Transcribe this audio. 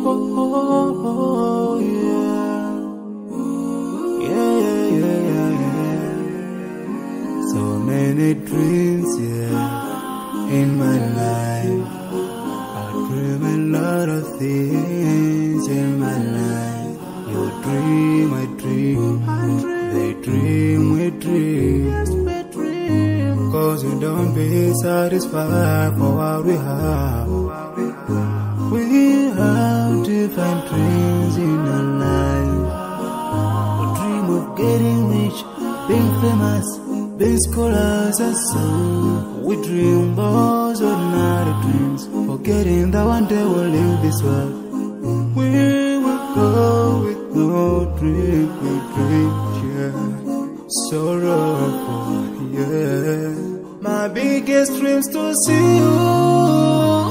oh, yeah. Yeah. So many dreams, yeah, in my life. I dream a lot of things in my life. You dream, I dream. They dream, we dream. Cause we don't be satisfied for what we have. We have different dreams in our life. We dream of getting rich, being famous, being scholars and so. We dream those ordinary dreams, forgetting that one day we'll leave this world. We will go with no dream, we dream, yeah. Sorrowful, yeah. My biggest dreams to see you